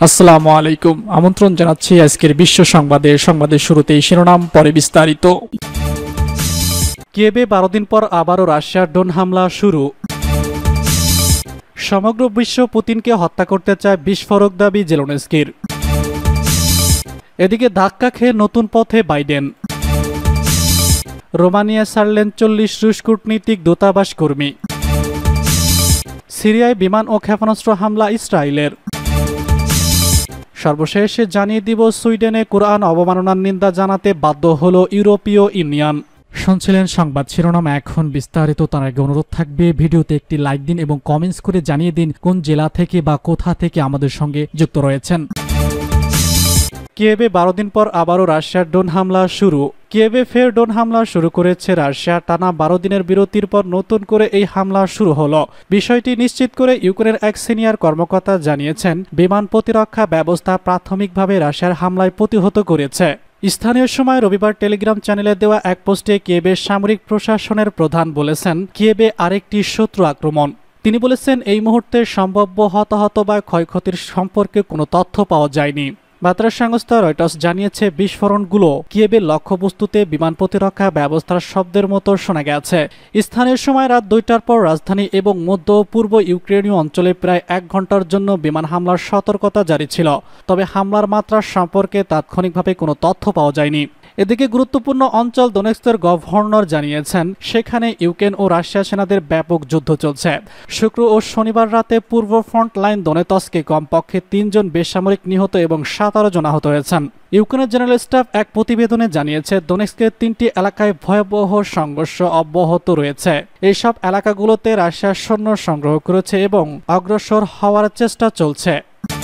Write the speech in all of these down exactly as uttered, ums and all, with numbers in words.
আসসালামু আলাইকুম। আমন্ত্রণ জানাচ্ছি আজকের বিশ্ব সংবাদে। সংবাদের শুরুতেই শিরোনাম, পরে বিস্তারিত। কিয়েভে বারো দিন পর আবারও রাশিয়ার ড্রোন হামলা শুরু। সমগ্র বিশ্ব পুতিনকে হত্যা করতে চায়, বিস্ফোরক দাবি জেলেনস্কির। এদিকে ধাক্কা খেয়ে নতুন পথে বাইডেন। রোমানিয়া ছাড়লেন চল্লিশ রুশ কূটনীতিক দূতাবাস কর্মী। সিরিয়ায় বিমান ও ক্ষেপণাস্ত্র হামলা ইসরায়েলের। সর্বশেষে জানিয়ে দিব, সুইডেনে কোরআন অবমাননার নিন্দা জানাতে বাধ্য হল ইউরোপীয় ইউনিয়ন। শুনছিলেন সংবাদ শিরোনাম, এখন বিস্তারিত। তার আগে অনুরোধ থাকবে ভিডিওতে একটি লাইক দিন এবং কমেন্টস করে জানিয়ে দিন কোন জেলা থেকে বা কোথা থেকে আমাদের সঙ্গে যুক্ত রয়েছেন। কিয়েভে বারো দিন পর আবারও রাশিয়ার ড্রোন হামলা শুরু। কিয়েভে ফের ড্রোন হামলা শুরু করেছে রাশিয়া। টানা বারো দিনের বিরতির পর নতুন করে এই হামলা শুরু হলো। বিষয়টি নিশ্চিত করে ইউক্রেনের এক সিনিয়র কর্মকর্তা জানিয়েছেন, বিমান প্রতিরক্ষা ব্যবস্থা প্রাথমিকভাবে রাশিয়ার হামলায় প্রতিহত করেছে। স্থানীয় সময় রবিবার টেলিগ্রাম চ্যানেলে দেওয়া এক পোস্টে কিয়েভের সামরিক প্রশাসনের প্রধান বলেছেন, কিয়েভে আরেকটি শত্রু আক্রমণ। তিনি বলেছেন, এই মুহূর্তে সম্ভাব্য হতাহত বা ক্ষয়ক্ষতির সম্পর্কে কোনো তথ্য পাওয়া যায়নি। বার্তা সংস্থা রয়টার্স জানিয়েছে, বিস্ফোরণগুলো কিয়েভের লক্ষ্যবস্তুতে বিমান প্রতিরক্ষা ব্যবস্থার শব্দের মতো শোনা গেছে। স্থানীয় সময় রাত দুইটার পর রাজধানী এবং মধ্য ও পূর্ব ইউক্রেনীয় অঞ্চলে প্রায় এক ঘন্টার জন্য বিমান হামলার সতর্কতা জারি ছিল। তবে হামলার মাত্রা সম্পর্কে তাৎক্ষণিকভাবে কোনো তথ্য পাওয়া যায়নি। এদিকে গুরুত্বপূর্ণ অঞ্চল দোনেৎস্কের গভর্নর জানিয়েছেন, সেখানে ইউক্রেন ও রাশিয়া সেনাদের ব্যাপক যুদ্ধ চলছে। শুক্র ও শনিবার রাতে পূর্ব ফ্রন্ট লাইন দোনেৎস্কে কমপক্ষে তিনজন বেসামরিক নিহত এবং সতেরো জন আহত হয়েছেন। ইউক্রেনের জেনারেল স্টাফ এক প্রতিবেদনে জানিয়েছে, দোনেৎস্কের তিনটি এলাকায় ভয়াবহ সংঘর্ষ অব্যাহত রয়েছে। এইসব এলাকাগুলোতে রাশিয়ার সৈন্য সংগ্রহ করেছে এবং অগ্রসর হওয়ার চেষ্টা চলছে।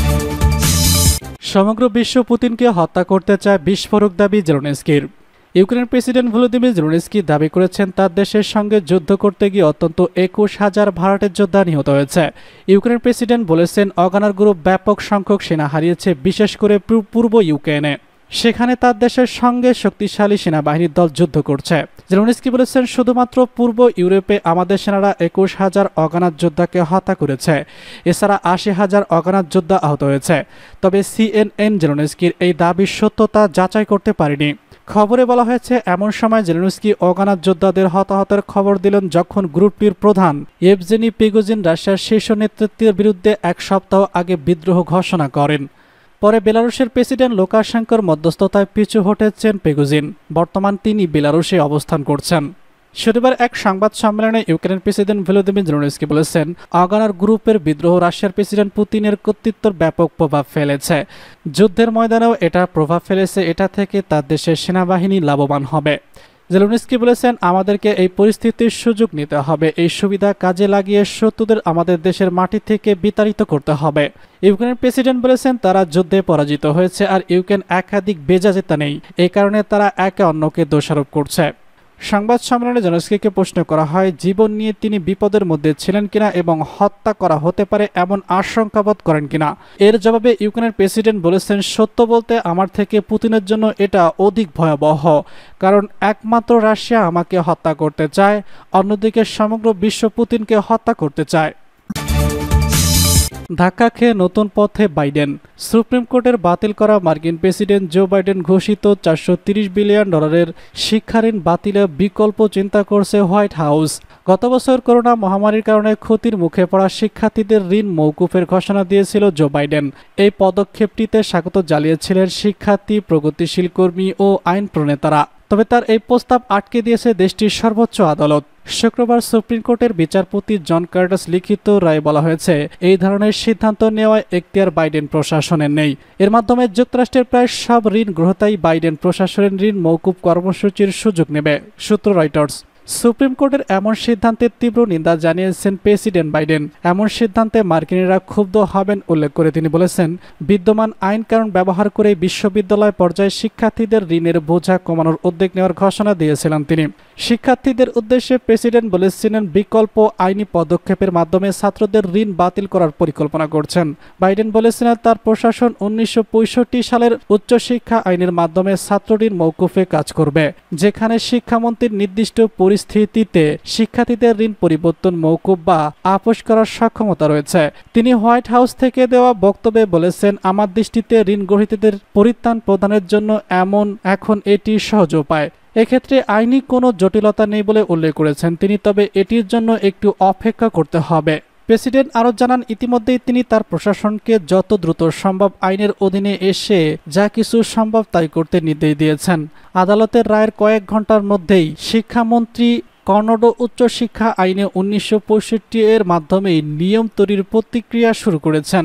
সমগ্র বিশ্ব পুতিনকে হত্যা করতে চায়, বিস্ফোরক দাবি জেলেনস্কির। ইউক্রেনের প্রেসিডেন্ট ভলোদিমির জেলেনস্কি দাবি করেছেন, তার দেশের সঙ্গে যুদ্ধ করতে গিয়ে অন্তত একুশ হাজার ভাড়াটের যোদ্ধা নিহত হয়েছে। ইউক্রেনের প্রেসিডেন্ট বলেছেন, অগানার গ্রুপ ব্যাপক সংখ্যক সেনা হারিয়েছে, বিশেষ করে পূর্ব ইউক্রেনে। সেখানে তার দেশের সঙ্গে শক্তিশালী সেনাবাহিনীর দল যুদ্ধ করছে। জেলেনস্কি বলেছেন, শুধুমাত্র পূর্ব ইউরোপে আমাদের সেনারা একুশ হাজার অগানাত যোদ্ধাকে হত্যা করেছে। এছাড়া আশি হাজার অগানাত যোদ্ধা আহত হয়েছে। তবে সিএনএন জেলেনস্কির এই দাবির সত্যতা যাচাই করতে পারেনি। খবরে বলা হয়েছে, এমন সময় জেলেনস্কি অগানাত যোদ্ধাদের হতাহতের খবর দিলেন যখন গ্রুপটির প্রধান ইয়েভজেনি প্রিগোজিন রাশিয়ার শীর্ষ নেতৃত্বের বিরুদ্ধে এক সপ্তাহ আগে বিদ্রোহ ঘোষণা করেন। পরে বেলারুশের প্রেসিডেন্ট লুকাশেঙ্কোর মধ্যস্থতায় পিছু হটেছেন প্রিগোজিন। বর্তমান তিনি বেলারুশে অবস্থান করছেন। শনিবার এক সংবাদ সম্মেলনে ইউক্রেনের প্রেসিডেন্ট ভলোদিমির জেলেনস্কি বলেছেন, অগানার গ্রুপের বিদ্রোহ রাশিয়ার প্রেসিডেন্ট পুতিনের কর্তৃত্বের ব্যাপক প্রভাব ফেলেছে। যুদ্ধের ময়দানেও এটা প্রভাব ফেলেছে। এটা থেকে তার দেশের সেনাবাহিনী লাভবান হবে। জেলেনস্কি বলেছেন, আমাদেরকে এই পরিস্থিতির সুযোগ নিতে হবে। এই সুবিধা কাজে লাগিয়ে শত্রুদের আমাদের দেশের মাটি থেকে বিতাড়িত করতে হবে। ইউক্রেনের প্রেসিডেন্ট বলেছেন, তারা যুদ্ধে পরাজিত হয়েছে আর ইউক্রেন একাধিক বেজাজেতা নেই। এই কারণে তারা একে অন্যকে দোষারোপ করছে। সংবাদ সম্মেলনে জেলেনস্কিকে প্রশ্ন করা হয়, জীবন নিয়ে তিনি বিপদের মধ্যে ছিলেন কিনা এবং হত্যা করা হতে পারে এমন আশঙ্কাবোধ করেন কিনা। এর জবাবে ইউক্রেনের প্রেসিডেন্ট বলেছেন, সত্য বলতে আমার থেকে পুতিনের জন্য এটা অধিক ভয়াবহ, কারণ একমাত্র রাশিয়া আমাকে হত্যা করতে চায়, অন্যদিকে সমগ্র বিশ্ব পুতিনকে হত্যা করতে চায়। ধাক্কা খেয়ে নতুন পথে বাইডেন। সুপ্রিম কোর্টের বাতিল করা মার্কিন প্রেসিডেন্ট জো বাইডেন ঘোষিত চারশো তিরিশ বিলিয়ন ডলারের শিক্ষা ঋণ বাতিলের বিকল্প চিন্তা করছে হোয়াইট হাউস। গত বছর করোনা মহামারীর কারণে ক্ষতির মুখে পড়া শিক্ষার্থীদের ঋণ মওকুফের ঘোষণা দিয়েছিল জো বাইডেন। এই পদক্ষেপটিতে স্বাগত জানিয়েছিলেন শিক্ষার্থী, প্রগতিশীল কর্মী ও আইন প্রণেতারা। তবে তার এই প্রস্তাব আটকে দিয়েছে দেশটির সর্বোচ্চ আদালত। শুক্রবার সুপ্রিম কোর্টের বিচারপতি জন কার্টাস লিখিত রায়ে বলা হয়েছে, এই ধরনের সিদ্ধান্ত নেওয়ায় এখতিয়ার বাইডেন প্রশাসনের নেই। এর মাধ্যমে যুক্তরাষ্ট্রের প্রায় সব ঋণ গ্রহীতাই বাইডেন প্রশাসনের ঋণ মওকুফ কর্মসূচির সুযোগ নেবে। সূত্র রয়টার্স। সুপ্রিম কোর্টের এমন সিদ্ধান্তের তীব্র নিন্দা জানিয়েছেন প্রেসিডেন্ট বাইডেন। এমন সিদ্ধান্তে মার্কিনিরা ক্ষুব্ধ হবেন উল্লেখ করে তিনি বলেছেন, বিদ্যমান আইন কানুন ব্যবহার করে বিশ্ববিদ্যালয় পর্যায়ে শিক্ষার্থীদের ঋণের বোঝা কমানোর উদ্যোগ নেওয়ার ঘোষণা দিয়েছিলেন তিনি। শিক্ষার্থীদের উদ্দেশ্যে প্রেসিডেন্ট বলেছিলেন, বিকল্প আইনি পদক্ষেপের মাধ্যমে ছাত্রদের ঋণ বাতিল করার পরিকল্পনা করছেন। বাইডেন বলেছিলেন, তার প্রশাসন উনিশশো পঁয়ষট্টি সালের উচ্চশিক্ষা আইনের মাধ্যমে ছাত্র ঋণ মওকুফে কাজ করবে, যেখানে শিক্ষামন্ত্রীর নির্দিষ্ট পরিস্থিতি পরিস্থিতিতে শিক্ষার্থীদের ঋণ পরিবর্তন মওকুফ বা আপোষ করার সক্ষমতা রয়েছে। তিনি হোয়াইট হাউস থেকে দেওয়া বক্তব্যে বলেছেন, আমার দৃষ্টিতে ঋণ গ্রহীতাদের পরিত্রাণ প্রদানের জন্য এমন এখন এটি সহজ উপায়। এক্ষেত্রে আইনি কোনো জটিলতা নেই বলে উল্লেখ করেছেন তিনি, তবে এটির জন্য একটু অপেক্ষা করতে হবে। প্রেসিডেন্ট আরও জানান, ইতিমধ্যেই তিনি তার প্রশাসনকে যত দ্রুত সম্ভব আইনের অধীনে এসে যা কিছু সম্ভব তাই করতে নির্দেশ দিয়েছেন। আদালতের রায়ের কয়েক ঘন্টার মধ্যেই শিক্ষামন্ত্রী কর্ণাটক উচ্চশিক্ষা আইনে উনিশশো পঁয়ষট্টি এর মাধ্যমে নিয়ম তৈরির প্রতিক্রিয়া শুরু করেছেন।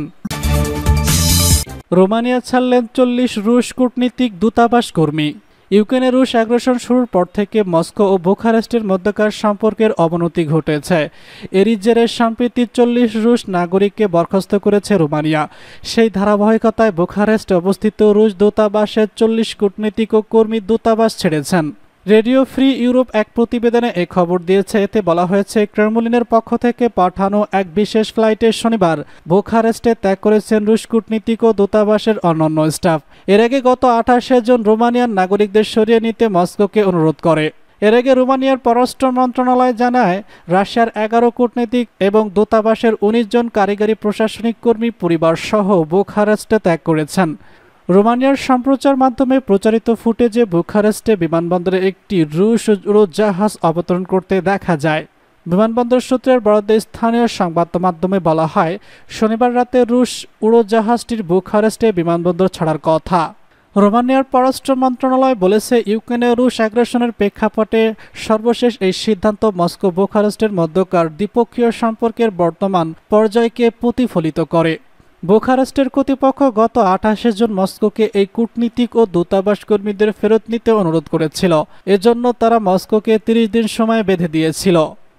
রোমানিয়া ছাড়লেন চল্লিশ রুশ কূটনীতিক দূতাবাস কর্মী। ইউক্রেনে রুশ আগ্রাসন শুরুর পর থেকে মস্কো ও বুখারেস্টের মধ্যকার সম্পর্কের অবনতি ঘটেছে। এরই জেরে সম্প্রতি চল্লিশ রুশ নাগরিককে বরখাস্ত করেছে রোমানিয়া। সেই ধারাবাহিকতায় বুখারেস্টে অবস্থিত রুশ দূতাবাসের চল্লিশ কূটনীতিক ও কর্মী দূতাবাস ছেড়েছেন। রেডিও ফ্রি ইউরোপ এক প্রতিবেদনে এই খবর দিয়েছে। এতে বলা হয়েছে, ক্রেমলিনের পক্ষ থেকে পাঠানো এক বিশেষ ফ্লাইটে শনিবার বুখারেস্টে ত্যাগ করেছেন রুশ কূটনীতিক ও দূতাবাসের অন্যান্য স্টাফ। এর আগে গত আঠাশে জন রোমানিয়ান নাগরিকদের সরিয়ে নিতে মস্কোকে অনুরোধ করে। এর আগে রোমানিয়ার পররাষ্ট্র মন্ত্রণালয় জানায়, রাশিয়ার এগারো কূটনীতিক এবং দূতাবাসের উনিশ জন কারিগরি প্রশাসনিক কর্মী পরিবার সহ বুখারেস্টে ত্যাগ করেছেন। রোমানিয়ার সম্প্রচার মাধ্যমে প্রচারিত ফুটেজে বুখারেস্টে বিমানবন্দরে একটি রুশ উড়োজাহাজ অবতরণ করতে দেখা যায়। বিমানবন্দর সূত্রের বরাদ্দে স্থানীয় সংবাদ মাধ্যমে বলা হয়, শনিবার রাতে রুশ উড়োজাহাজটির বুখারেস্টে বিমানবন্দর ছাড়ার কথা। রোমানিয়ার পররাষ্ট্র মন্ত্রণালয় বলেছে, ইউক্রেনে রুশ আগ্রাসনের প্রেক্ষাপটে সর্বশেষ এই সিদ্ধান্ত মস্কো বুখারেস্টের মধ্যকার দ্বিপক্ষীয় সম্পর্কের বর্তমান পর্যায়কে প্রতিফলিত করে। বুখারেস্টের কর্তৃপক্ষ গত আঠাশে জুন মস্কোকে এই কূটনীতিক ও দূতাবাস কর্মীদের ফেরত নিতে অনুরোধ করেছিল। এজন্য তারা মস্কোকে তিরিশ দিন সময় বেঁধে দিয়েছিল।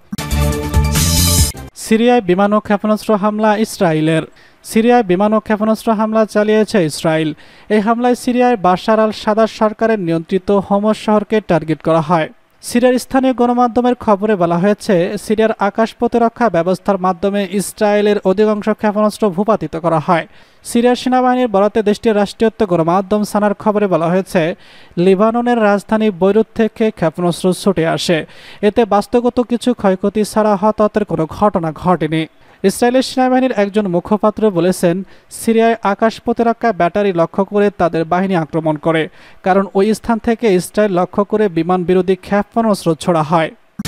সিরিয়ায় বিমান ও ক্ষেপণাস্ত্র হামলা ইসরায়েলের। সিরিয়ায় বিমান ও ক্ষেপণাস্ত্র হামলা চালিয়েছে ইসরায়েল। এই হামলায় সিরিয়ায় বাশার আল সাদার সরকারের নিয়ন্ত্রিত হোমস শহরকে টার্গেট করা হয়। সিরিয়ার স্থানীয় গণমাধ্যমের খবরে বলা হয়েছে, সিরিয়ার আকাশ প্রতিরক্ষা ব্যবস্থার মাধ্যমে ইসরায়েলের অধিকাংশ ক্ষেপণাস্ত্র ভূপাতিত করা হয়। সিরিয়ার সেনাবাহিনীর বরাতে দেশটির রাষ্ট্রীয়ত্ব গণমাধ্যম সানার খবরে বলা হয়েছে, লেবাননের রাজধানী বৈরুত থেকে ক্ষেপণাস্ত্র ছুটে আসে। এতে বাস্তবগত কিছু ক্ষয়ক্ষতি ছাড়া হতাহতের কোনো ঘটনা ঘটেনি। ইসরায়েলের সেনাবাহিনীর একজন মুখপাত্র বলেছেন, সিরিয়ায় আকাশ প্রতিরক্ষা ব্যাটারি লক্ষ্য করে তাদের বাহিনী আক্রমণ করে, কারণ ওই স্থান থেকে ইসরায়েল লক্ষ্য করে বিমান বিরোধী ক্ষেপণাস্ত্র ছোড়া হয়।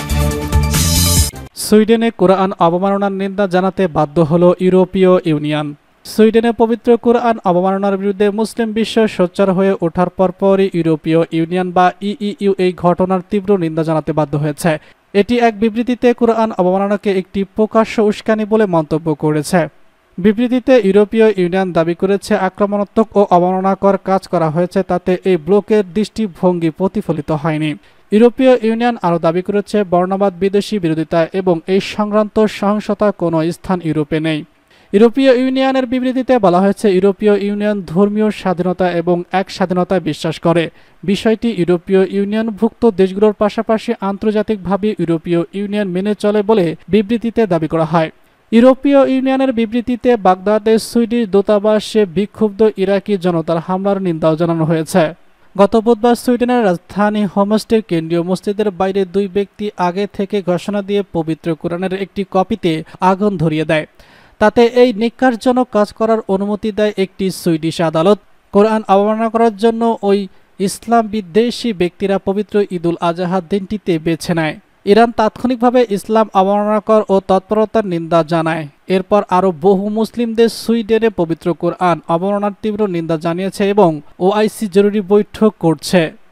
সুইডেনে কোরআন অবমাননার নিন্দা জানাতে বাধ্য হল ইউরোপীয় ইউনিয়ন। সুইডেনে পবিত্র কোরআন অবমাননার বিরুদ্ধে মুসলিম বিশ্ব সোচ্চার হয়ে ওঠার পরপরই ইউরোপীয় ইউনিয়ন বা ইইউ এই ঘটনার তীব্র নিন্দা জানাতে বাধ্য হয়েছে। এটি এক বিবৃতিতে কোরআন অবমাননাকে একটি প্রকাশ্য উস্কানি বলে মন্তব্য করেছে। বিবৃতিতে ইউরোপীয় ইউনিয়ন দাবি করেছে, আক্রমণাত্মক ও অবমাননাকর কাজ করা হয়েছে, তাতে এই ব্লকের দৃষ্টিভঙ্গি প্রতিফলিত হয়নি। ইউরোপীয় ইউনিয়ন আরও দাবি করেছে, বর্ণবাদ বিদেশি বিরোধিতা এবং এই সংক্রান্ত সহিংসতা কোনো স্থান ইউরোপে নেই। ইউরোপীয় ইউনিয়নের বিবৃতিতে বলা হয়েছে, ইউরোপীয় ইউনিয়ন ধর্মীয় স্বাধীনতা এবং এক স্বাধীনতায় বিশ্বাস করে। বিষয়টি ইউরোপীয় ইউনিয়নভুক্ত দেশগুলোর পাশাপাশি আন্তর্জাতিকভাবে ইউরোপীয় ইউনিয়ন মেনে চলে বলে বিবৃতিতে দাবি করা হয়। ইউরোপীয় ইউনিয়নের বিবৃতিতে বাগদাদে সুইডিশ দূতাবাসে বিক্ষুব্ধ ইরাকি জনতার হামলার নিন্দাও জানানো হয়েছে। গত বুধবার সুইডেনের রাজধানী হোমস্টের কেন্দ্রীয় মসজিদের বাইরে দুই ব্যক্তি আগে থেকে ঘোষণা দিয়ে পবিত্র কোরআনের একটি কপিতে আগুন ধরিয়ে দেয়। তাতে এই নিকারজনক কাজ করার অনুমতি দেয় একটি সুইডিশ আদালত। কোরআন অবমাননা করার জন্য ওই ইসলাম বিদ্বেষী ব্যক্তিরা পবিত্র ঈদুল আজহার দিনটিতে বেছে নেয়। ইরান তাৎক্ষণিকভাবে ইসলাম অবমাননাকর ও তৎপরতার নিন্দা জানায়। এরপর আরও বহু মুসলিম দেশ সুইডেনে পবিত্র কোরআন অবমাননার তীব্র নিন্দা জানিয়েছে এবং ওআইসি জরুরি বৈঠক করছে।